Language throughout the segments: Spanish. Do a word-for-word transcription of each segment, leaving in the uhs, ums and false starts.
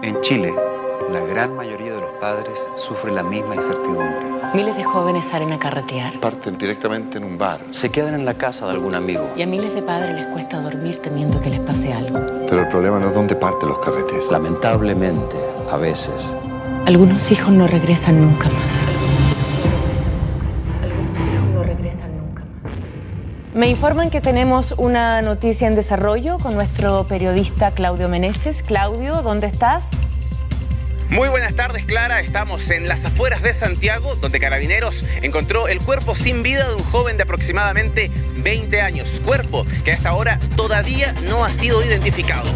En Chile, la gran mayoría de los padres sufre la misma incertidumbre. Miles de jóvenes salen a carretear. Parten directamente en un bar. Se quedan en la casa de algún amigo. Y a miles de padres les cuesta dormir temiendo que les pase algo. Pero el problema no es dónde parten los carretes. Lamentablemente, a veces. Algunos hijos no regresan nunca más. Algunos hijos no regresan nunca más. Me informan que tenemos una noticia en desarrollo con nuestro periodista Claudio Meneses. Claudio, ¿dónde estás? Muy buenas tardes, Clara. Estamos en las afueras de Santiago, donde Carabineros encontró el cuerpo sin vida de un joven de aproximadamente veinte años. Cuerpo que hasta ahora todavía no ha sido identificado.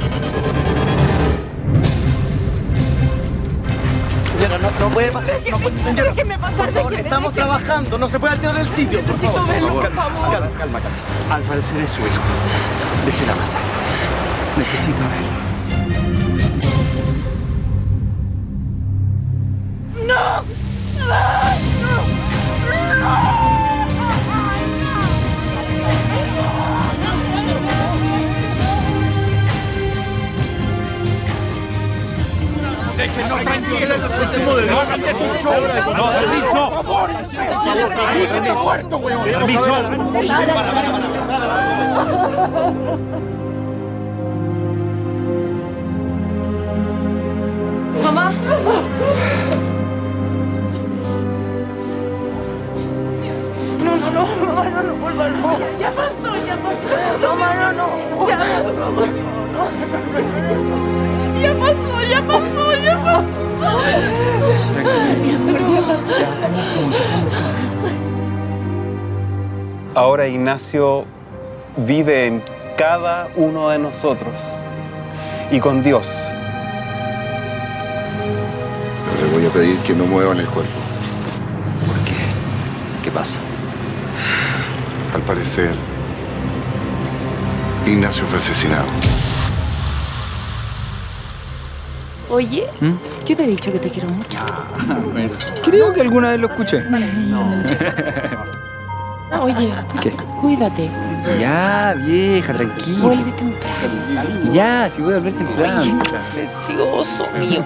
Señora, no, no puede pasar. Déjeme, no puede, señora, déjeme pasar, por favor, déjeme, estamos déjeme. trabajando, no se puede alterar el sitio. Necesito por favor, verlo, por por favor. Calma, calma, calma. Al parecer es su hijo. Déjela pasar. Necesito verlo. ¡No! Déjenos tranquilos, el consumo de drogas es mucho. No, permiso. Permiso. Mamá. No, no, no, mamá, no, no, vuelva, no. Ya pasó, ya pasó. Mamá, no, no. Ya pasó. Ya pasó, ya pasó, ya pasó. Ahora Ignacio vive en cada uno de nosotros y con Dios. Pero le voy a pedir que no muevan el cuerpo. ¿Por qué? ¿Qué pasa? Al parecer, Ignacio fue asesinado. Oye, yo te he dicho que te quiero mucho. Creo que alguna vez lo escuché. Oye, ¿Qué? cuídate. Ya, vieja, tranquila. Vuelve temprano. Ya, si voy a volver temprano. Precioso mío.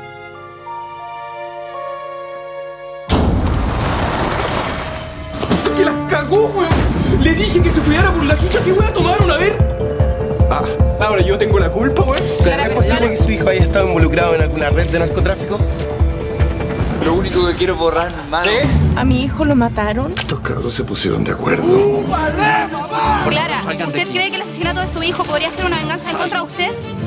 ¡Que las cagó, weón! Le dije que se fuera por la chucha que voy a tomar una vez. Ah, ahora yo tengo la culpa, weón. ¿Será que es posible que su hijo haya estado involucrado en alguna red de narcotráfico? Lo único que quiero es borrar mis manos. ¿Sí? ¿A mi hijo lo mataron? Estos cabros se pusieron de acuerdo. Clara, ¿usted cree que el asesinato de su hijo podría ser una venganza en contra de usted?